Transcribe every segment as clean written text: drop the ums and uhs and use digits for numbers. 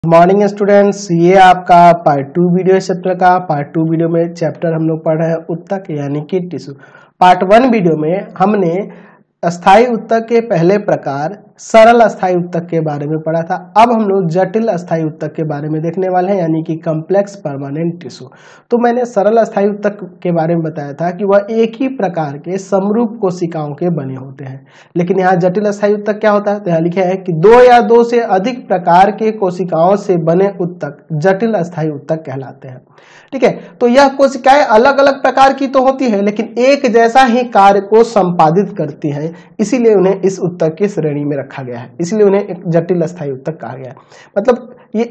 Morning students, ये आपका part 2 video chapter का पार्ट 2 वीडियो में चैप्टर हम लोग पढ़ रहे हैं उत्तक यानी कि टिश्यू। पार्ट 1 वीडियो में हमने अस्थाई उत्तक के पहले प्रकार सरल अस्थाई उत्तक के बारे में पढ़ा था। अब हम लोग जटिल अस्थाई उत्तक के बारे में देखने वाले हैं यानी कि कॉम्प्लेक्स परमानेंट टिश्यू। तो मैंने सरल अस्थाई उत्तक के बारे में बताया था कि वह एक ही प्रकार के समरूप कोशिकाओं के बने होते हैं, लेकिन यहाँ जटिल अस्थाई उत्तक क्या होता है? तो यहाँ लिखा है कि दो या दो से अधिक प्रकार के कोशिकाओं से बने उत्तक जटिल अस्थाई उत्तक कहलाते हैं। ठीक है, तो यह कोशिकाएं अलग अलग प्रकार की तो होती है लेकिन एक जैसा ही कार्य को संपादित करती हैं, इसीलिए उन्हें इस उत्तक की श्रेणी में रखा गया है, इसलिए उन्हें एक जटिल अस्थाई उत्तक कहा गया है। मतलब ये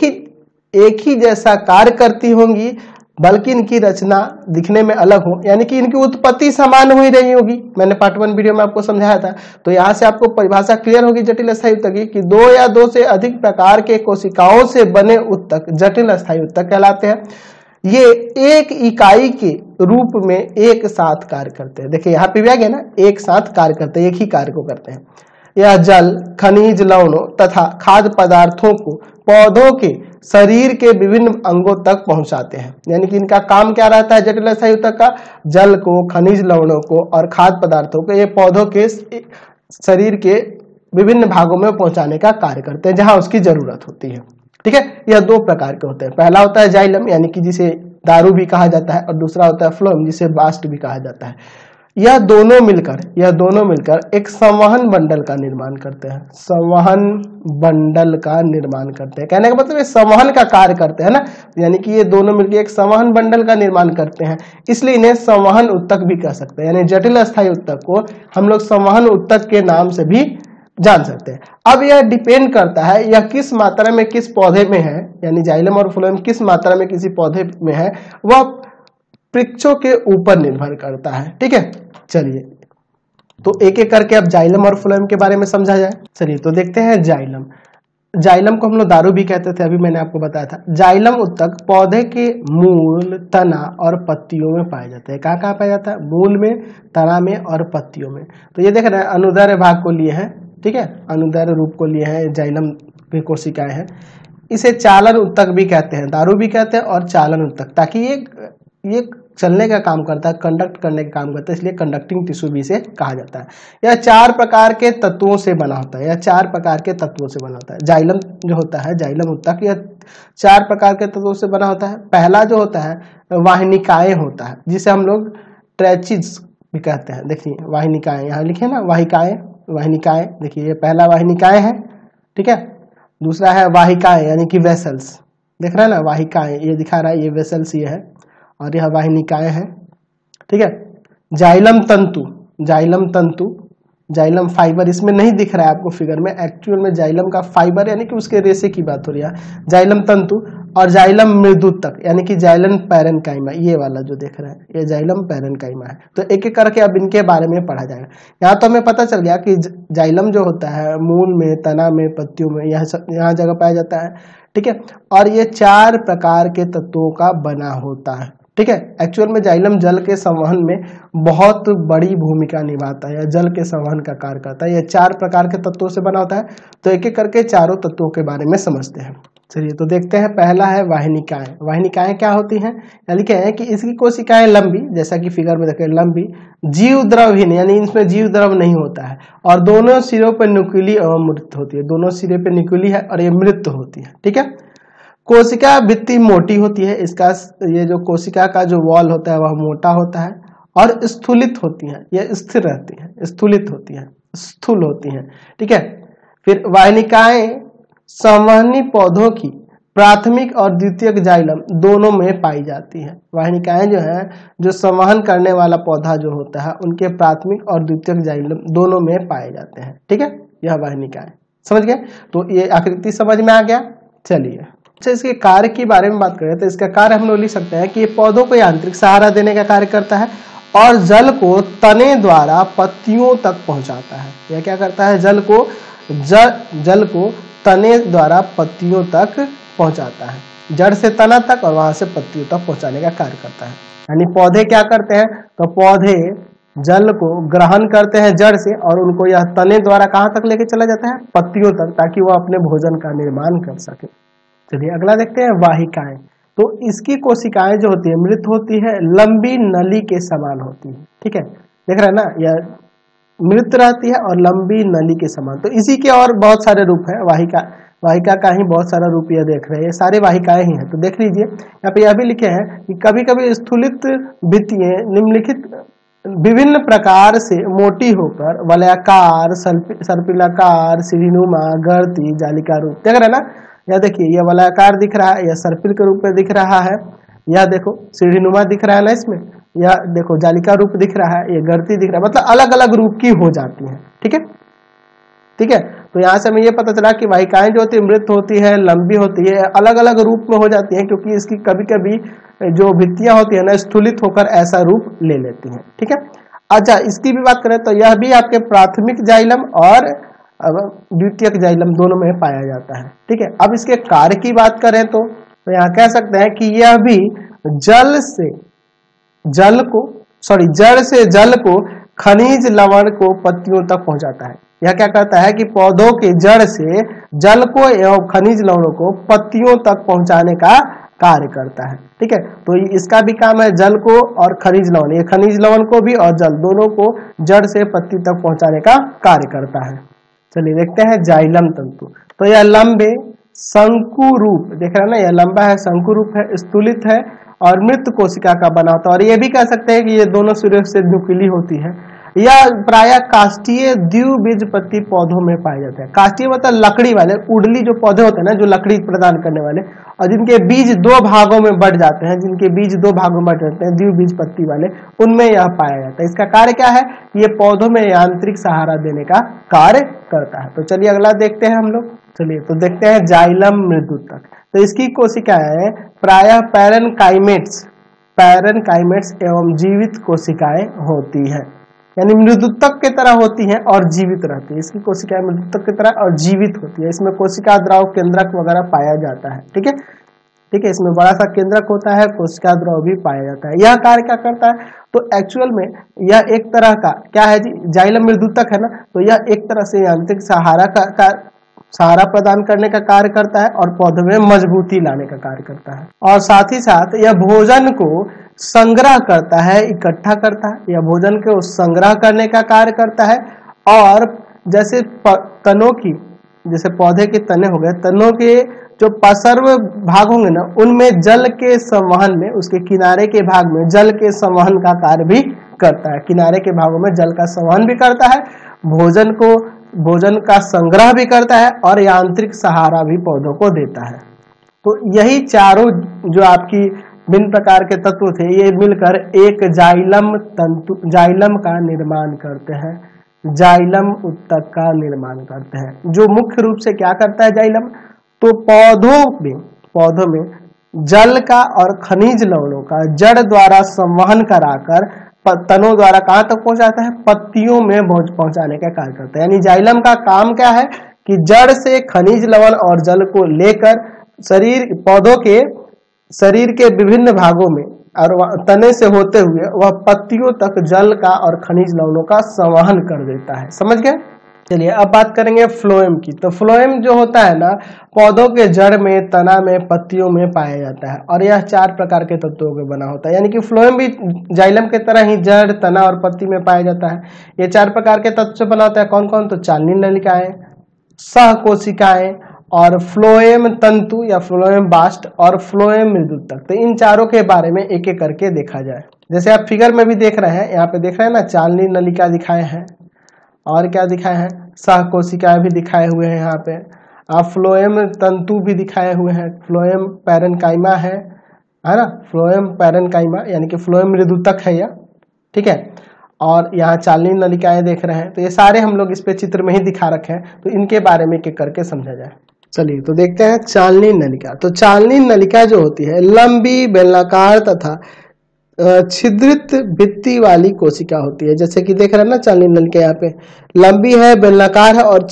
एक ही जैसा कार्य करती होंगी, बल्कि इनकी रचना दिखने में अलग हो, यानी कि इनकी उत्पत्ति समान हो ही रही होगी। मैंने पार्ट 1 वीडियो में आपको समझाया था। तो यहाँ से आपको परिभाषा क्लियर होगी जटिल अस्थाई उत्तक की कि दो या दो से अधिक प्रकार के कोशिकाओं से बने उत्तक जटिल अस्थाई उत्तक कहलाते हैं। ये एक इकाई के रूप में एक साथ कार्य करते हैं। देखिए यहाँ पे भी आ गया ना, एक साथ कार्य करते हैं, एक ही कार्य को करते हैं। यह जल, खनिज लवणों तथा खाद्य पदार्थों को पौधों के शरीर के विभिन्न अंगों तक पहुंचाते हैं। यानी कि इनका काम क्या रहता है जटिल अस्थाई उत्तक का? जल को, खनिज लवणों को और खाद्य पदार्थों को ये पौधों के शरीर के विभिन्न भागों में पहुंचाने का कार्य करते हैं जहां उसकी जरूरत होती है। ठीक है, यह दो प्रकार के होते हैं। पहला होता है जाइलम यानी कि जिसे दारू भी कहा जाता है, और दूसरा होता है फ्लोएम जिसे बास्ट भी कहा जाता है। यह दोनों मिलकर एक संवहन बंडल का निर्माण करते हैं। संवहन बंडल का निर्माण करते हैं, कहने का मतलब ये संवहन का कार्य करते हैं ना, यानी कि ये दोनों मिलकर एक संवहन बंडल का निर्माण करते हैं, इसलिए इन्हें संवहन उत्तक भी कह सकते हैं। यानी जटिल अस्थाई उत्तक को हम लोग संवहन उत्तक के नाम से भी जान सकते हैं। अब यह डिपेंड करता है यह किस मात्रा में किस पौधे में है, यानी जाइलम और फ्लोएम किस मात्रा में किसी पौधे में है, वह वृक्षों के ऊपर निर्भर करता है। ठीक है, चलिए तो एक एक करके अब जाइलम और फ्लोएम के बारे में समझा जाए। चलिए तो देखते हैं जाइलम को हम लोग दारू भी कहते थे, अभी मैंने आपको बताया था। जाइलम उत्तक पौधे के मूल, तना और पत्तियों में पाए जाते हैं। कहाँ पाया जाता है? मूल में, तना में और पत्तियों में। तो ये देख रहे हैं अनुदैर्घ्य भाग को लिए हैं, ठीक है, अनुदैर्घ्य रूप को लिए हैं, जाइलम की कोशिकाएं हैं। इसे चालन उत्तक भी कहते हैं, दारू भी कहते हैं और चालन उत्तक, ताकि ये चलने का काम करता है, कंडक्ट करने का काम करता है, इसलिए कंडक्टिंग टिश्यू भी इसे कहा जाता है। यह 4 प्रकार के तत्वों से बना होता है, जाइलम जो होता है, जाइलम उत्तक यह 4 प्रकार के तत्वों से बना होता है। पहला जो होता है वाहिनिकाएं होता है, जिसे हम लोग ट्रेचिज भी कहते हैं। देखिए वाहिनिकाएं यहाँ लिखे ना, वाहिनिकाएं, देखिए ये पहला वाहिनिकाएं है, ठीक है। दूसरा है वाहिकाएं यानी कि वेसल्स, देख रहा है ना, वाहिकाएं ये दिखा रहा है, ये वेसल्स ये है और यह वाहिनिकाएं हैं, ठीक है। जाइलम तंतु, जाइलम फाइबर इसमें नहीं दिख रहा है आपको फिगर में, एक्चुअल में जाइलम का फाइबर यानी कि उसके रेशे की बात हो रही है। जाइलम तंतु और जाइलम मृदुतक यानी कि जाइलम पैरेन्काइमा, ये वाला जो देख रहे हैं ये जाइलम पैरेन्काइमा है। तो एक एक करके अब इनके बारे में पढ़ा जाएगा। यहाँ तो हमें पता चल गया कि जाइलम जो होता है मूल में, तना में, पत्तियों में, यहाँ जगह पाया जाता है, ठीक है। और ये 4 प्रकार के तत्वों का बना होता है, ठीक है। एक्चुअल में जाइलम जल के संवहन में बहुत बड़ी भूमिका निभाता है, जल के संवहन का कार्य करता है। यह 4 प्रकार के तत्वों से बना होता है। तो एक एक करके चारों तत्वों के बारे में समझते हैं। चलिए तो देखते हैं। पहला है वाहिनिकाएं। वाहिनिकाएं क्या होती हैं? लिखे हैं कि इसकी कोशिकाएं लंबी, जैसा कि फिगर में देखें, लंबी, जीव द्रवहीन यानी इसमें जीव द्रव नहीं होता है, और दोनों सिरों पर न्यूक्ली एवं मृत होती है। दोनों सिरे पे न्यूक्ली है और ये मृत होती है, ठीक है। कोशिका भित्ति मोटी होती है, इसका ये जो कोशिका का जो वॉल होता है वह मोटा होता है और स्थूलित होती है, यह स्थिर रहती है, स्थूल होती है, ठीक है। फिर वाहिनिकाएं संवहनी पौधों की प्राथमिक और द्वितीयक जाइलम दोनों में पाई जाती है। वाहिनिकाएं जो है, जो संवहन करने वाला पौधा जो होता है, उनके प्राथमिक और द्वितीयक जाइलम दोनों में पाए जाते हैं, ठीक है। यह वाहिनिकाएं, समझ गए? तो ये आकृति समझ में आ गया। चलिए अच्छा, इसके कार्य के बारे में बात करें तो इसका कार्य हम लोग लिख सकते हैं कि ये पौधों को यांत्रिक सहारा देने का कार्य करता है और जल को तने द्वारा पत्तियों तक पहुंचाता है। यह क्या करता है? जल को तने द्वारा पत्तियों तक पहुंचाता है, जड़ से तना तक और वहां से पत्तियों तक पहुंचाने का कार्य करता है। यानी पौधे क्या करते हैं? तो पौधे जल को ग्रहण करते हैं जड़ से और उनको यह तने द्वारा कहाँ तक लेके चला जाता है? पत्तियों तक, ताकि वह अपने भोजन का निर्माण कर सके। चलिए अगला देखते हैं वाहिकाएं। तो इसकी कोशिकाएं जो होती है मृत होती है, लंबी नली के समान होती है। ठीक है, देख रहे हैं ना, यह मृत रहती है और लंबी नली के समान। तो इसी के और बहुत सारे रूप है, वाहिका का ही बहुत सारा रूप यह देख रहे हैं, ये सारे वाहिकाएं ही हैं। तो देख लीजिए यहाँ पे यह भी लिखे हैं कि कभी कभी स्थूलित भित्तियां निम्नलिखित विभिन्न प्रकार से मोटी होकर वलयाकार, सर्पिलाकार, सीढ़ीनुमा, गर्ती, जालिका रूप देख रहे हैं ना। यह देखिए, यह वलयाकार दिख रहा है, यह सर्पिल के रूप में दिख रहा है, यह देखो सीढ़ीनुमा दिख रहा है ना इसमें, यह देखो जालिका रूप दिख रहा है, यह गर्ती दिख रहा है, मतलब अलग अलग रूप की हो जाती है। ठीक है, ठीक है। तो यहाँ से हमें ये पता चला कि वाहिकाएं जो होती है मृत होती है, लंबी होती है, अलग अलग रूप में हो जाती हैं, क्योंकि इसकी कभी कभी जो भित्तियां होती है ना स्थूलित होकर ऐसा रूप ले लेती हैं। ठीक है, अच्छा इसकी भी बात करें तो यह भी आपके प्राथमिक जाइलम और द्वितीयक जाइलम दोनों में पाया जाता है। ठीक है, अब इसके कार्य की बात करें तो यहाँ कह सकते हैं कि यह भी जड़ से जल को खनिज लवण को पत्तियों तक पहुंचाता है। यह क्या करता है कि पौधों के जड़ से जल को एवं खनिज लवणों को पत्तियों तक पहुंचाने का कार्य करता है। ठीक है, तो इसका भी काम है जल को और खनिज लवण, ये खनिज लवण को भी और जल दोनों को जड़ से पत्ती तक पहुंचाने का कार्य करता है। चलिए देखते हैं जाइलम तंतु। तो यह लंबे शंकु रूप, देख रहे हैं ना, यह लंबा है, शंकु रूप है, स्थूलित है और मृत कोशिका का बना होता है। और ये भी कह सकते हैं कि ये दोनों सिरे से नुकीली होती है। यह प्रायः काष्ठीय द्विबीजपत्री पौधों में पाए जाते हैं। काष्ठीय मतलब लकड़ी वाले, उडली जो पौधे होते हैं ना, जो लकड़ी प्रदान करने वाले, और जिनके बीज दो भागों में बढ़ जाते हैं, द्विबीजपत्री वाले, उनमें यह पाया जाता है। इसका कार्य क्या है, ये पौधों में यांत्रिक सहारा देने का कार्य करता है। तो चलिए अगला देखते हैं हम लोग। चलिए तो देखते हैं जाइलम मृदुतक। तो इसकी कोशिकाएं प्रायः पैरेनकाइमेट्स एवं जीवित कोशिकाएं होती है, यानी मृदुतक की तरह होती हैं और जीवित रहती है। इसकी कोशिकाएं मृदुतक की तरह और जीवित होती है। इसमें कोशिका द्रव केंद्रक वगैरह पाया जाता है। ठीक है, ठीक है, इसमें बड़ा सा केंद्रक होता है, कोशिका द्रव भी पाया जाता है। यह कार्य क्या करता है, तो एक्चुअल में यह एक तरह का क्या है जी, जाइलम मृदुतक है ना, तो यह एक तरह से यांत्रिक सहारा प्रदान करने का कार्य करता है और पौधे में मजबूती लाने का कार्य करता है। और साथ ही साथ यह भोजन को संग्रह करता है, इकट्ठा करता है, यह भोजन को संग्रह करने का कार्य करता है। और जैसे तनों की, जैसे पौधे के तने हो गए, तनों के जो पार्श्व भाग होंगे ना, उनमें जल के संवहन में, उसके किनारे के भाग में जल के संवहन का कार्य भी करता है। किनारे के भागों में जल का संवहन भी करता है, भोजन का संग्रह भी करता है और यांत्रिक सहारा भी पौधों को देता है। तो यही चारों जो आपकी भिन्न प्रकार के तत्व थे, ये मिलकर एक जाइलम का निर्माण करते हैं, जाइलम उत्तक का निर्माण करते हैं। जो मुख्य रूप से क्या करता है जाइलम, तो पौधों में जल का और खनिज लवणों का जड़ द्वारा संवहन कराकर तनों द्वारा कहां तक पहुंचाता है, पत्तियों में पहुंचाने का कार्य करता है। यानी जाइलम का काम क्या है कि जड़ से खनिज लवण और जल को लेकर पौधों के शरीर के विभिन्न भागों में और तने से होते हुए वह पत्तियों तक जल का और खनिज लवणों का संवहन कर देता है। समझ गए। चलिए अब बात करेंगे फ्लोएम की। तो फ्लोएम जो होता है ना, पौधों के जड़ में, तना में, पत्तियों में पाया जाता है और यह 4 प्रकार के तत्वों के बना होता है। यानी कि फ्लोएम भी जाइलम के तरह ही जड़, तना और पत्ती में पाया जाता है। ये 4 प्रकार के तत्व से बना होता है। कौन कौन, तो चालनी नलिकाएं, सहकोशिकाएं और फ्लोएम तंतु या फ्लोएम बास्ट और फ्लोएम मृदुतक। तो इन चारों के बारे में एक एक करके देखा जाए। जैसे आप फिगर में भी देख रहे हैं, यहाँ पे देख रहे हैं ना, चालनी नलिका दिखाए हैं और क्या दिखाए हैं, सहकोशिकाएं भी दिखाए हुए हैं। यहाँ पे फ्लोएम तंतु भी दिखाए हुए हैं, फ्लोएम पैरेनकाइमा है ना, फ्लोएम पैरेनकाइमा यानी कि फ्लोएम मृदुतक है यह। ठीक है, और यहाँ चालनी नलिकाएं देख रहे हैं। तो ये सारे हम लोग इस पे चित्र में ही दिखा रखे हैं, तो इनके बारे में एक एक करके समझा जाए। चलिए तो देखते हैं चालनी नलिका। तो चालनी नलिका जो होती है, लंबी, बेलनाकार तथा छिद्रित भित्ति वाली कोशिका होती है। जैसे कि देख रहे हैं ना, चालनी नलिका यहाँ पे लंबी है, बेलनाकार है और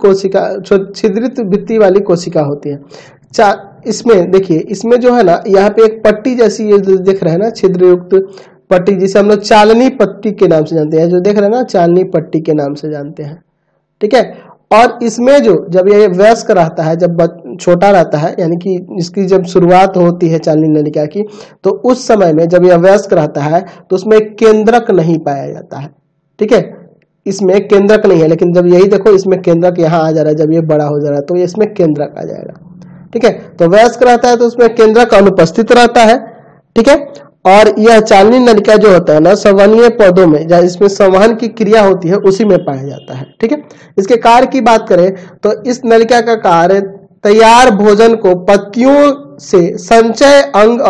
छिद्रित भित्ति वाली कोशिका होती है। इसमें देखिए, इसमें जो है ना, यहाँ पे एक पट्टी जैसी ये देख रहे हैं ना, छिद्रयुक्त पट्टी, जिसे हम लोग चालनी पट्टी के नाम से जानते हैं। जो देख रहे हैं ना, चालनी पट्टी के नाम से जानते हैं। ठीक है, और इसमें जो जब ये वयस्क रहता है, जब छोटा रहता है, यानी कि इसकी जब शुरुआत होती है चालनी नलिका की, तो उस समय में जब यह वयस्क रहता है तो उसमें केंद्रक नहीं पाया जाता है। ठीक है, इसमें केंद्रक नहीं है, लेकिन जब यही देखो इसमें केंद्रक यहाँ आ जा रहा है, जब ये बड़ा हो जा रहा है तो इसमें केंद्रक आ जाएगा। ठीक है, तो वयस्क रहता है तो उसमें केंद्रक अनुपस्थित रहता है। ठीक है, और यह चालनी नलिका जो होता है ना, संवहनीय पौधों में जहाँ इसमें संवहन की क्रिया होती है उसी में पाया जाता है। ठीक है, इसके कार्य की बात करें तो इस नलिका का कार्य तैयार भोजन को पत्तियों से संचय अंग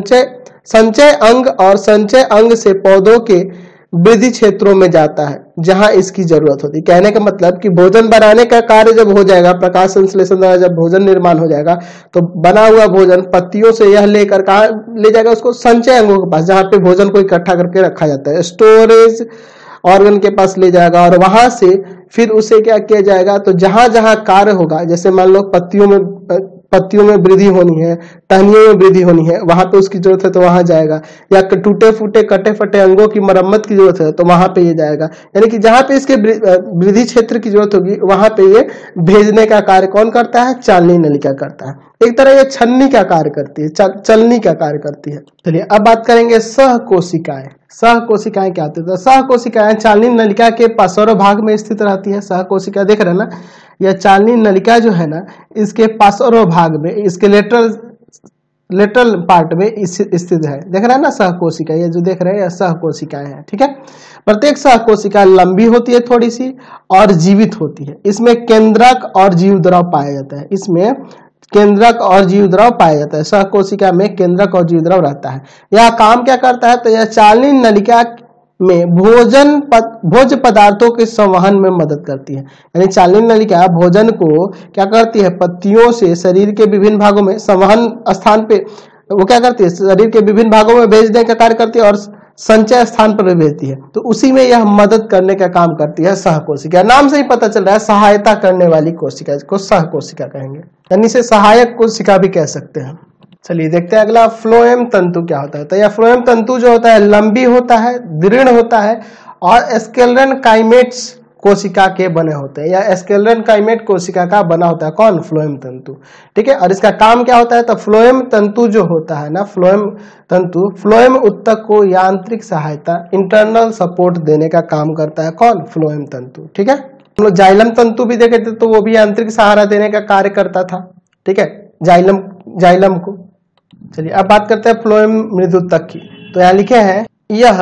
और संचय अंग से पौधों के वृद्धि क्षेत्रों में जाता है जहां इसकी जरूरत होती है। कहने का मतलब कि भोजन बनाने का कार्य जब हो जाएगा, प्रकाश संश्लेषण द्वारा जब भोजन निर्माण हो जाएगा तो बना हुआ भोजन पत्तियों से यह लेकर कहाँ ले जाएगा, उसको संचय अंगों के पास, जहां पे भोजन को इकट्ठा करके रखा जाता है, स्टोरेज ऑर्गन के पास ले जाएगा, और वहां से फिर उसे क्या किया जाएगा, तो जहां जहां कार्य होगा, जैसे मान लो पत्तियों में वृद्धि होनी है, टहनियों में वृद्धि होनी है, वहां पे उसकी जरूरत है तो वहां जाएगा, या टूटे फूटे कटे फटे अंगों की मरम्मत की जरूरत है तो वहां पे ये जाएगा। यानी कि जहां पे इसके वृद्धि क्षेत्र की जरूरत होगी वहां पे ये भेजने का कार्य कौन करता है, चालनी नलिका करता है। एक तरह ये छन्नी का कार्य करती है, चलनी का कार्य करती है। चलिए अब बात करेंगे सहकोशिकाएं। सहकोशिकाएं क्या होती है? सहकोशिकाएं चालनी नलिका के पार्श्व भाग में स्थित रहती है। सहकोशिका देख रहे हैं ना, यह चालनी नलिका जो है ना, इसके पार्श्व भाग में, इसके लेटरल पार्ट में स्थित है। देख रहे हैं ना सहकोशिका, ये जो देख रहे हैं यह सहकोशिकाएं हैं। ठीक है, प्रत्येक सहकोशिका लंबी होती है थोड़ी सी और जीवित होती है। इसमें केंद्रक और जीवद्रव पाया जाता है। इसमें केंद्रक और जीवद्रव पाया जाता है। सहकोशिका में केंद्रक और जीवद्रव रहता है। यह काम क्या करता है, तो यह चालनी नलिका में भोज्य पदार्थों के संवहन में मदद करती है। यानी चालनी नलिका भोजन को क्या करती है, पत्तियों से शरीर के विभिन्न भागों में संवहन स्थान पे वो क्या करती है, शरीर के विभिन्न भागों में भेजने का कार्य करती है और संचय स्थान पर भी भेजती है। तो उसी में यह मदद करने का काम करती है सहकोशिका। नाम से ही पता चल रहा है सहायता करने वाली कोशिका, इसको सहकोशिका कहेंगे, यानी इसे सहायक कोशिका भी कह सकते हैं। चलिए देखते हैं अगला, फ्लोएम तंतु क्या होता है। तो यह फ्लोएम तंतु जो होता है लंबी होता है, दृढ़ होता है और स्केलेरन काइमेट्स कोशिका के बने होते हैं, या स्केलेरन काइमेट कोशिका का बना होता है। कौन? फ्लोएम तंतु। ठीक है, और इसका काम क्या होता है, तो फ्लोएम तंतु जो होता है ना, फ्लोएम तंतु फ्लोएम उत्तक को यांत्रिक सहायता, इंटरनल सपोर्ट देने का काम करता है। कौन? फ्लोएम तंतु। ठीक है, हम लोग जाइलम तंतु भी देखे थे तो वो भी यांत्रिक सहारा देने का कार्य करता था। ठीक है, जाइलम को। चलिए अब बात करते हैं फ्लोएम मृदुतक की। तो यहाँ लिखे हैं, यह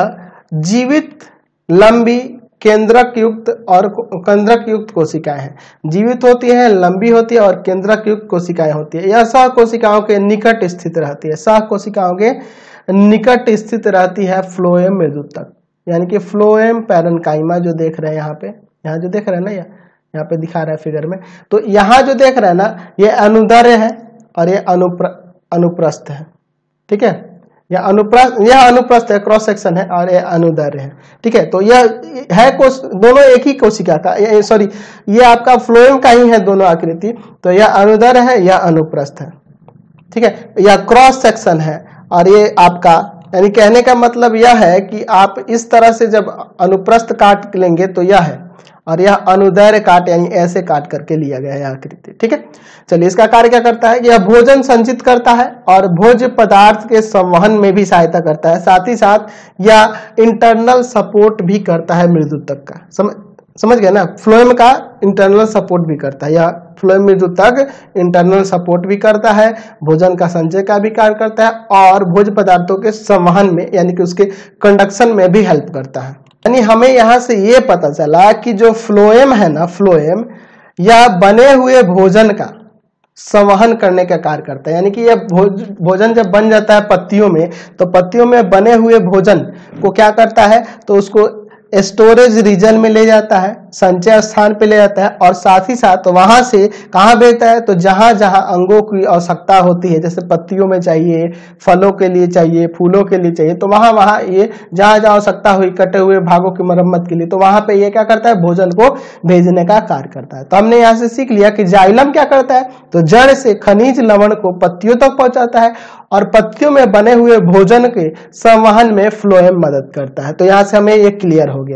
जीवित लंबी केंद्रक युक्त और केंद्रक युक्त कोशिकाएं हैं। जीवित होती है, लंबी होती है और केंद्रक युक्त कोशिकाएं होती है। यह सह कोशिकाओं के निकट स्थित रहती है। सह कोशिकाओं के निकट स्थित रहती है फ्लोएम मृदुतक, यानी कि फ्लोएम पैरेन्काइमा जो देख रहे हैं यहाँ जो देख रहे हैं ना, यहाँ पे दिखा रहा है फिगर में। तो यहाँ जो देख रहे हैं ना, ये अनुदैर्घ्य है और ये अनुप्रस्थ है। ठीक है, यह अनुप्रस्थ है, क्रॉस सेक्शन है, और यह अनुदैर्घ्य है। ठीक है, तो यह है दोनों एक ही कोशिका का, सॉरी ये आपका फ्लोएम का ही है दोनों आकृति। तो यह अनुदैर्घ्य है, यह अनुप्रस्थ है। ठीक है, यह क्रॉस सेक्शन है और ये आपका, यानी कहने का मतलब यह है कि आप इस तरह से जब अनुप्रस्थ काट लेंगे तो यह है, और यह अनुदैर्घ्य काट यानी ऐसे काट करके लिया गया है आकृति। ठीक है, चलिए इसका कार्य क्या करता है, यह भोजन संचित करता है और भोज्य पदार्थ के संवहन में भी सहायता करता है। साथ ही साथ यह इंटरनल सपोर्ट भी करता है मृदुतक का। समझ गए ना, फ्लोएम का इंटरनल सपोर्ट भी करता है, या फ्लोएम मृदुतक इंटरनल सपोर्ट भी करता है, भोजन का संचय का भी कार्य करता है और भोज्य पदार्थों के संवहन में यानी कि उसके कंडक्शन में भी हेल्प करता है। यानी हमें यहाँ से ये पता चला कि जो फ्लोएम है ना, फ्लोएम या बने हुए भोजन का संवहन करने का कार्य करता है। यानी कि यह भोजन जब बन जाता है पत्तियों में, तो पत्तियों में बने हुए भोजन को क्या करता है, तो उसको स्टोरेज रीजन में ले जाता है, संचय स्थान पे ले जाता है, और साथ ही साथ वहां से कहाँ भेजता है, तो जहां जहां अंगों की आवश्यकता होती है, जैसे पत्तियों में चाहिए, फलों के लिए चाहिए, फूलों के लिए चाहिए, तो वहां वहां ये जहां जहां आवश्यकता हुई कटे हुए भागों की मरम्मत के लिए, तो वहां पे ये क्या करता है, भोजन को भेजने का कार्य करता है। तो हमने यहाँ से सीख लिया कि जाइलम क्या करता है, तो जड़ से खनिज लवण को पत्तियों तक पहुंचाता है और पत्तियों में बने हुए भोजन के संवहन में फ्लोएम मदद करता है। तो यहाँ से हमें ये क्लियर हो गया।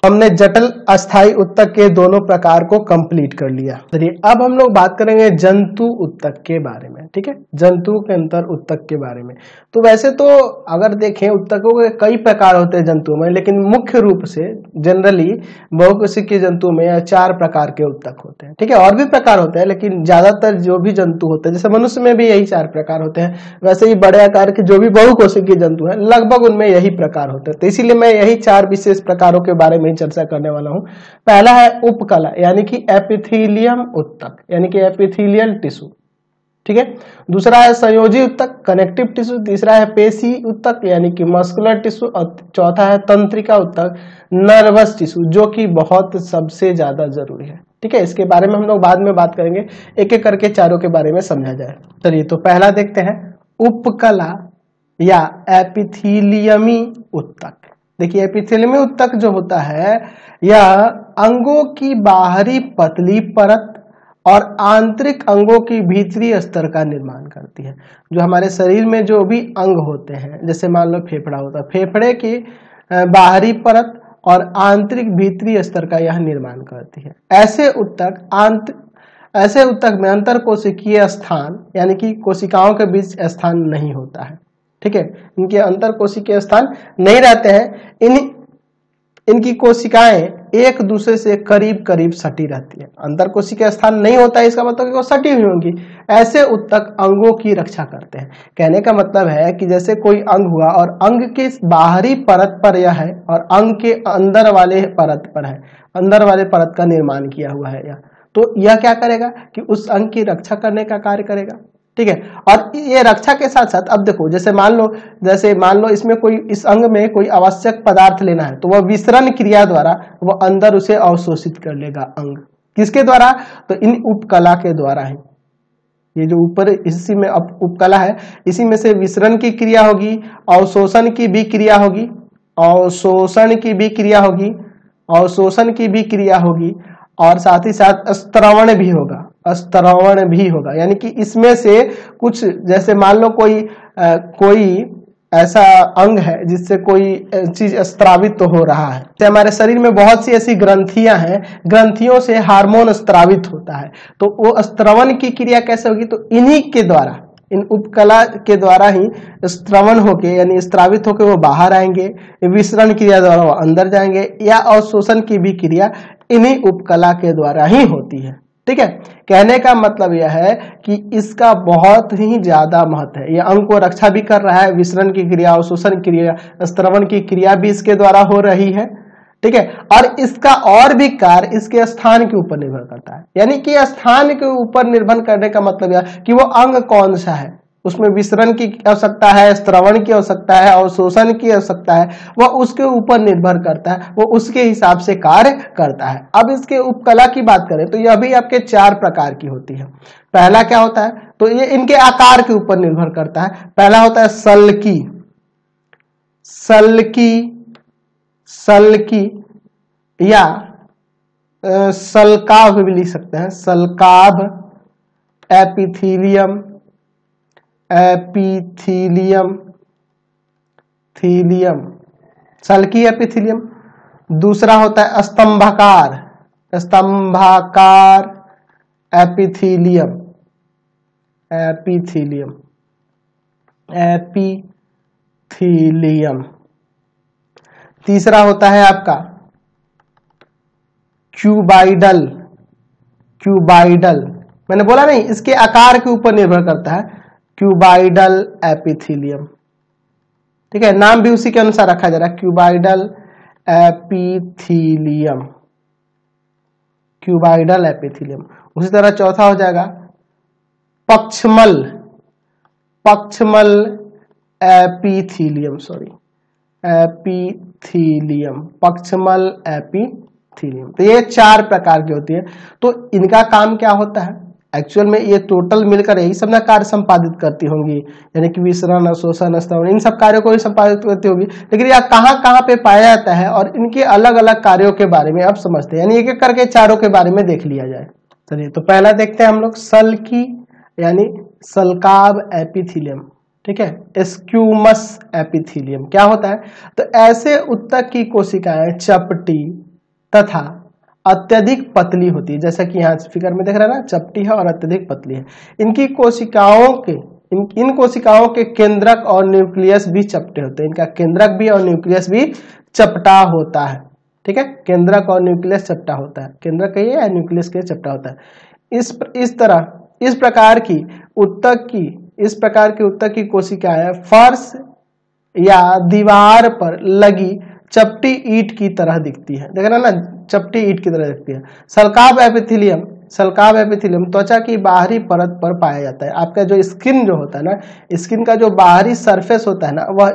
हमने जटिल अस्थायी उत्तक के दोनों प्रकार को कंप्लीट कर लिया। चलिए अब हम लोग बात करेंगे जंतु उत्तक के बारे में। ठीक है, जंतु के अंतर उत्तक के बारे में। तो वैसे तो अगर देखें उत्तकों के कई प्रकार होते हैं जंतुओं में, लेकिन मुख्य रूप से जनरली बहुकोशिकीय जंतुओं में 4 प्रकार के उत्तक होते हैं। ठीक है, और भी प्रकार होते हैं, लेकिन ज्यादातर जो भी जंतु होते हैं, जैसे मनुष्य में भी यही 4 प्रकार होते हैं, वैसे ही बड़े आकार के जो भी बहुकोशिकीय जंतु हैं लगभग उनमें यही प्रकार होते हैं। तो इसीलिए मैं यही 4 विशेष प्रकारों के बारे में चर्चा करने वाला हूं। पहला है उपकला यानी कि एपिथेलियम उत्तक यानी कि एपिथेलियल टिश्यू। ठीक है, दूसरा है संयोजी उत्तक कनेक्टिव टिश्यू, तीसरा है पेशी उत्तक यानी कि मस्कुलर टिश्यू, और चौथा है तंत्रिका उत्तक नर्वस टिश्यू, जो कि बहुत सबसे ज्यादा जरूरी है। ठीक है, इसके बारे में हम लोग बाद में बात करेंगे, एक एक करके चारों के बारे में समझा जाए। चलिए तो पहला देखते हैं उपकला या एपिथेलियमी उत्तक। देखिए एपिथेलियमी उत्तक जो होता है यह अंगों की बाहरी पतली परत और आंतरिक अंगों की भीतरी स्तर का निर्माण करती है। जो हमारे शरीर में जो भी अंग होते हैं, जैसे मान लो फेफड़ा होता है, फेफड़े की बाहरी परत और आंतरिक भीतरी स्तर का यह निर्माण करती है। ऐसे उत्तक में अंतर कोशिकीय स्थान यानी कि कोशिकाओं के बीच स्थान नहीं होता है। ठीक है, इनके अंतर कोशिकीय स्थान नहीं रहते हैं। इनकी कोशिकाएं एक दूसरे से करीब करीब सटी रहती है। अंतर कोशिकीय स्थान नहीं होता है, इसका मतलब कि वो सटी हुई होंगी। ऐसे उत्तक अंगों की रक्षा करते हैं। कहने का मतलब है कि जैसे कोई अंग हुआ और अंग के बाहरी परत पर यह है और अंग के अंदर वाले परत पर है, अंदर वाले परत का निर्माण किया हुआ है यह, तो यह क्या करेगा कि उस अंग की रक्षा करने का कार्य करेगा। ठीक है, और ये रक्षा के साथ साथ अब देखो जैसे मान लो इसमें कोई इस अंग में कोई आवश्यक पदार्थ लेना है, तो वह विसरण क्रिया द्वारा वह अंदर उसे अवशोषित कर लेगा। अंग किसके द्वारा? तो इन उपकला के द्वारा ही। ये जो ऊपर इसी में उपकला है, इसी में से विसरण की क्रिया होगी, अवशोषण की भी क्रिया होगी, अवशोषण की भी क्रिया होगी, अवशोषण की भी क्रिया होगी, और साथ ही साथ स्त्रवण भी होगा, स्त्रवण भी होगा। यानी कि इसमें से कुछ, जैसे मान लो कोई ऐसा अंग है जिससे कोई चीज स्त्रावित तो हो रहा है। तो हमारे शरीर में बहुत सी ऐसी ग्रंथियां हैं, ग्रंथियों से हार्मोन स्त्रावित होता है, तो वो स्त्रवण की क्रिया कैसे होगी? तो इन्हीं के द्वारा, इन उपकला के द्वारा ही स्त्रवण होके यानी स्त्रावित होके वो बाहर आएंगे, विसरण क्रिया द्वारा वो अंदर जाएंगे, या अवशोषण की भी क्रिया इन्हीं उपकला के द्वारा ही होती है। ठीक है, कहने का मतलब यह है कि इसका बहुत ही ज्यादा महत्व है। यह अंग को रक्षा भी कर रहा है, विसरण की क्रिया, अवशोषण क्रिया, स्त्रवण की क्रिया भी इसके द्वारा हो रही है। ठीक है, और इसका और भी कार्य इसके स्थान के ऊपर निर्भर करता है। यानी कि स्थान के ऊपर निर्भर करने का मतलब यह कि वो अंग कौन सा है, उसमें विसरण की आवश्यकता है, स्त्रवण की आवश्यकता है, अवशोषण की आवश्यकता है, वह उसके ऊपर निर्भर करता है, वो उसके हिसाब से कार्य करता है। अब इसके उपकला की बात करें तो यह भी आपके 4 प्रकार की होती है। पहला क्या होता है? तो ये इनके आकार के ऊपर निर्भर करता है। पहला होता है सल्की, सल्की या सल्काभ भी लिख सकते हैं, सल्काभ, एपिथेलियम, सल्की एपिथेलियम। दूसरा होता है स्तंभाकार एपिथेलियम, तीसरा होता है आपका क्यूबाइडल, मैंने बोला नहीं, इसके आकार के ऊपर निर्भर करता है, क्यूबाइडल एपिथेलियम। ठीक है, नाम भी उसी के अनुसार रखा जा रहा है, क्यूबाइडल एपिथेलियम। उसी तरह चौथा हो जाएगा पक्षमल एपिथेलियम, पक्षमल एपिथेलियम। तो ये 4 प्रकार की होती है। तो इनका काम क्या होता है? एक्चुअल में ये टोटल मिलकर यही सब ना कार्य संपादित करती होंगी, यानी कि विसरण, अवशोषण, स्त्रवण, इन सब कार्यों को ही संपादित करती होगी। लेकिन यह कहाँ पे पाया जाता है और इनके अलग अलग कार्यों के बारे में अब समझते हैं, यानी एक एक करके चारों के बारे में देख लिया जाए। चलिए तो पहला देखते हैं हम लोग सल्की यानी सल्काभ एपिथेलियम। ठीक है, स्क्यूमस एपिथेलियम क्या होता है? तो ऐसे उत्तक की कोशिकाएं चपटी, तथा अत्यधिक पतली होती है। जैसा कि यहाँ फिगर में देख रहे हैं ना, चपटी है और अत्यधिक पतली है। इनकी कोशिकाओं के इन कोशिकाओं के केंद्रक और न्यूक्लियस भी चपटे होते हैं। इनका केंद्रक भी और न्यूक्लियस भी चपटा होता है। ठीक है, केंद्रक और न्यूक्लियस चपटा होता है। केंद्रक कहिए या न्यूक्लियस के चपटा होता है। इस प्रकार की उत्तक की कोशिकाएं फर्श या दीवार पर लगी चपटी ईंट की तरह दिखती है। देख रहे हैं ना, चपटी ईंट की तरह दिखती है। सल्काव एपिथेलियम त्वचा की बाहरी परत पर पाया जाता है। आपका जो स्किन जो होता है ना, स्किन का जो बाहरी सरफेस होता है ना, वह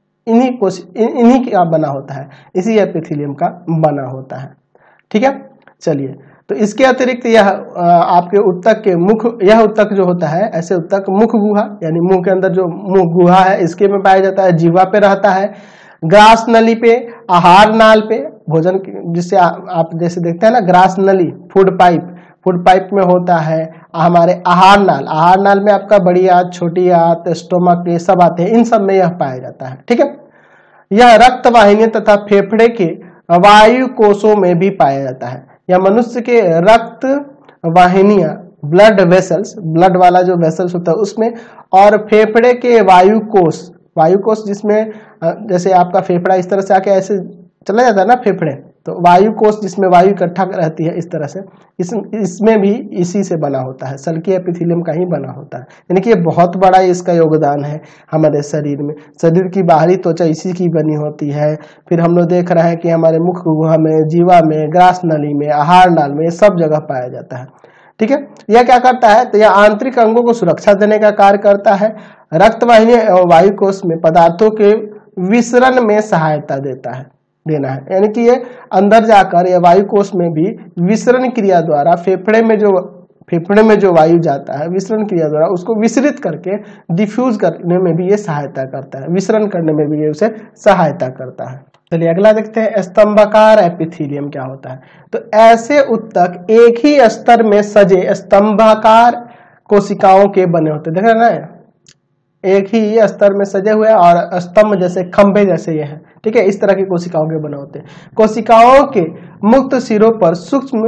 इन्हीं का बना होता है, इसी एपिथेलियम का बना होता है। ठीक है, चलिए, तो इसके अतिरिक्त यह आपके उत्तक के मुख, यह उत्तक जो होता है, ऐसे उत्तक मुख गुहा यानी मुंह के अंदर जो मुंह गुहा है इसके में पाया जाता है, जीवा पे रहता है, ग्रास नली पे, आहार नाल पे, भोजन जिससे आप जैसे देखते हैं ना ग्रास नली, फूड पाइप में होता है। हमारे आहार नाल में आपका बड़ी आंत, छोटी आंत, स्टोमक, ये सब आते हैं, इन सब में यह पाया जाता है। ठीक है, यह रक्त वाहिनी तथा फेफड़े के वायु कोषों में भी पाया जाता है। या मनुष्य के रक्त वाहिनियां, ब्लड वेसल्स, ब्लड वाला जो वेसल्स होता है उसमें, और फेफड़े के वायु कोष जिसमें जैसे आपका फेफड़ा इस तरह से आके ऐसे चला जाता है ना फेफड़े, तो वायु कोष जिसमें वायु इकट्ठा रहती है इस तरह से, इसमें भी इसी से बना होता है, सल्की एपिथेलियम का ही बना होता है। यानी कि ये बहुत बड़ा इसका योगदान है हमारे शरीर में। शरीर की बाहरी त्वचा इसी की बनी होती है। फिर हम लोग देख रहे हैं कि हमारे मुख गुहा में, जीवा में, ग्रास नली में, आहार नाल में, सब जगह पाया जाता है। ठीक है, यह क्या करता है, तो यह आंतरिक अंगों को सुरक्षा देने का कार्य करता है। रक्त वाहिनी एवं वायु कोष में पदार्थों के विसरण में सहायता देना है। यानी कि ये अंदर जाकर या वायु कोष में भी विसरण क्रिया द्वारा फेफड़े में जो वायु जाता है, विसरण क्रिया द्वारा उसको विसरित करके डिफ्यूज करने में भी ये सहायता करता है, विसरण करने में भी ये उसे सहायता करता है। चलिए अगला देखते हैं, स्तंभाकार एपिथेलियम क्या होता है। तो ऐसे उत्तक एक ही स्तर में सजे स्तंभाकार कोशिकाओं के बने होते हैं। देख रहे हैं ना, एक ही स्तर में सजे हुए और स्तंभ जैसे, खंभे जैसे ये है। ठीक है, इस तरह की कोशिकाओं के बने होते हैं। कोशिकाओं के मुक्त सिरों पर सूक्ष्म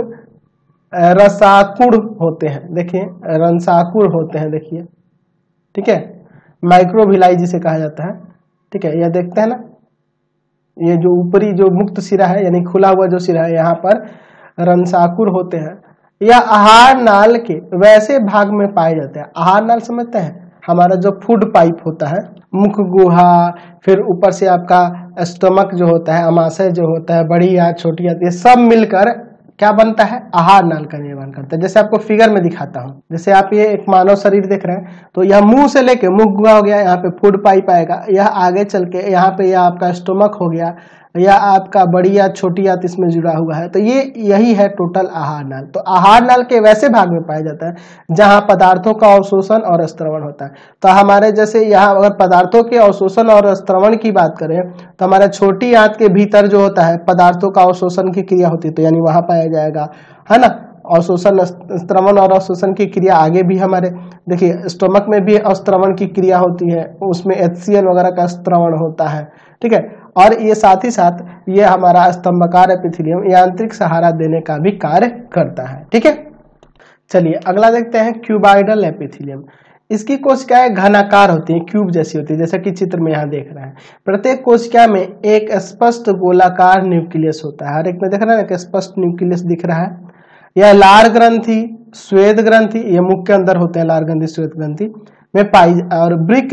रसाकुड़ होते हैं। देखिए, रसाकुड़ होते हैं, देखिए। ठीक है, माइक्रोविलाई जिसे कहा जाता है। ठीक है, यह देखते हैं ना, ये जो ऊपरी जो मुक्त सिरा है यानी खुला हुआ जो सिरा है, यहाँ पर रसाकुड़ होते हैं। यह आहार नाल के वैसे भाग में पाए जाते हैं। आहार नाल समझते हैं, हमारा जो फूड पाइप होता है, मुख गुहा, फिर ऊपर से आपका स्टमक जो होता है, अमाशय जो होता है, बड़ी आंत, छोटी आंत, ये सब मिलकर क्या बनता है, आहार नाल का निर्माण करता है। जैसे आपको फिगर में दिखाता हूँ, जैसे आप ये एक मानव शरीर देख रहे हैं, तो यह मुंह से लेके मुख गुहा हो गया, यहाँ पे फूड पाइप आएगा, यह आगे चल के यहाँ पे यह आपका स्टोमक हो गया, या आपका बड़ी आंत, छोटी आंत इसमें जुड़ा हुआ है। तो ये यही है टोटल आहार नाल। तो आहार नाल के वैसे भाग में पाया जाता है जहां पदार्थों का अवशोषण और स्त्रवण होता है। तो हमारे जैसे यहाँ अगर पदार्थों के अवशोषण और स्त्रवण की बात करें तो हमारे छोटी आंत के भीतर जो होता है पदार्थों का अवशोषण की क्रिया होती है, तो यानी वहां पाया जाएगा, है ना। अवशोषण, स्त्रवण और अवशोषण की क्रिया आगे भी हमारे देखिए स्टोमक में भी स्त्रवण की क्रिया होती है, उसमें HCl वगैरह का स्त्रवण होता है। ठीक है, और ये साथ ही साथ ये हमारा स्तंभाकार एपिथेलियम यांत्रिक सहारा देने का भी कार्य करता है। ठीक है, चलिए अगला देखते हैं, क्यूबॉइडल एपिथेलियम। इसकी कोशिकाएं घनाकार होती हैं, क्यूब जैसी होती है, जैसा कि चित्र में यहाँ देख रहे हैं। प्रत्येक कोशिका में एक स्पष्ट गोलाकार न्यूक्लियस होता है। हर एक में देख रहे हैं ना, स्पष्ट न्यूक्लियस दिख रहा है। यह लार ग्रंथि, श्वेत ग्रंथि, ये मुख के अंदर होते हैं, लार ग्रंथि, श्वेत ग्रंथि में पाई, और वृक्क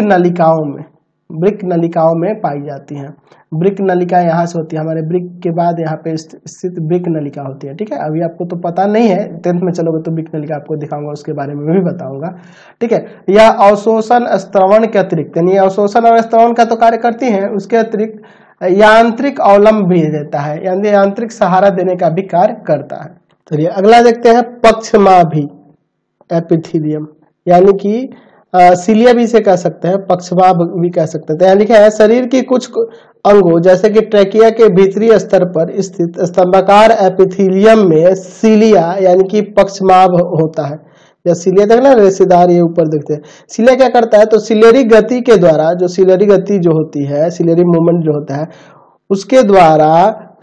नलिकाओं में पाई जाती हैं। वृक्क नलिका यहाँ से होती है, हमारे वृक्क के बाद यहाँ पे स्थित वृक्क नलिका होती है। ठीक है, अभी आपको तो पता नहीं है, 10th में चलोगे तो वृक्क नलिका आपको दिखाऊंगा, उसके बारे में भी बताऊंगा। ठीक है, यह अवशोषण स्त्रवण के अतिरिक्त, यानी अवशोषण और स्त्रवण का तो कार्य करती है, उसके अतिरिक्त यांत्रिक अवलंब भी देता है, यानी यांत्रिक सहारा देने का भी कार्य करता है। चलिए अगला देखते हैं, पक्षमाभि एपिथेलियम, यानी कि सिलिया भी इसे कह सकते हैं, पक्षमाभ भी कह सकते हैं। यहाँ लिखा है, शरीर की कुछ अंगों जैसे कि ट्रैकिया के भीतरी स्तर पर स्थित स्तंभाकार एपिथेलियम में सिलिया यानी कि पक्षमाभ होता है। या सिलिया देखना रेशेदार, ये ऊपर देखते हैं। सिलिया क्या करता है, तो सिलेरी गति के द्वारा, जो सिलेरी गति जो होती है, सिलेरी मूवमेंट जो होता है, उसके द्वारा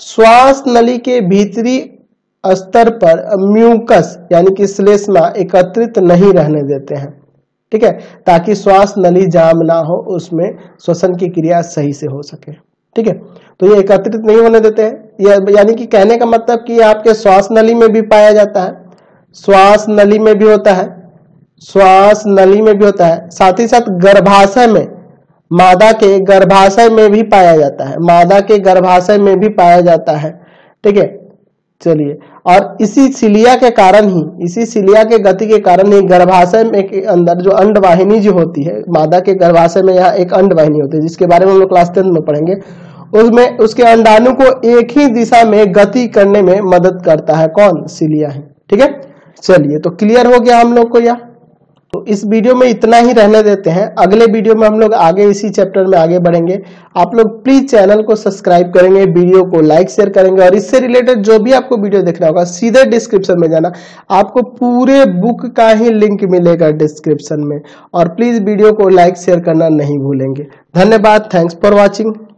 श्वास नली के भीतरी स्तर पर म्यूकस यानी कि श्लेष्मा एकत्रित नहीं रहने देते हैं, ठीक है, ताकि श्वास नली जाम ना हो, उसमें श्वसन की क्रिया सही से हो सके, ठीक है। तो ये एकत्रित नहीं होने देते हैं, यानी कि कहने का मतलब कि आपके श्वास नली में भी पाया जाता है, श्वास नली में भी होता है, श्वास नली में भी होता है, साथ ही साथ गर्भाशय में, मादा के गर्भाशय में भी पाया जाता है, मादा के गर्भाशय में भी पाया जाता है, ठीक है। चलिए, और इसी सिलिया के कारण ही, इसी सिलिया के गति के कारण ही गर्भाशय में के अंदर जो अंडवाहिनी जो होती है, मादा के गर्भाशय में यहाँ एक अंडवाहिनी होती है जिसके बारे में हम लोग क्लास 10 में पढ़ेंगे, उसमें उसके अंडाणु को एक ही दिशा में गति करने में मदद करता है, कौन? सिलिया है, ठीक है। चलिए, तो क्लियर हो गया हम लोग को यह। तो इस वीडियो में इतना ही रहने देते हैं, अगले वीडियो में हम लोग आगे इसी चैप्टर में आगे बढ़ेंगे। आप लोग प्लीज चैनल को सब्सक्राइब करेंगे, वीडियो को लाइक शेयर करेंगे, और इससे रिलेटेड जो भी आपको वीडियो देखना होगा सीधे डिस्क्रिप्शन में जाना, आपको पूरे बुक का ही लिंक मिलेगा डिस्क्रिप्शन में, और प्लीज वीडियो को लाइक शेयर करना नहीं भूलेंगे। धन्यवाद, थैंक्स फॉर वॉचिंग।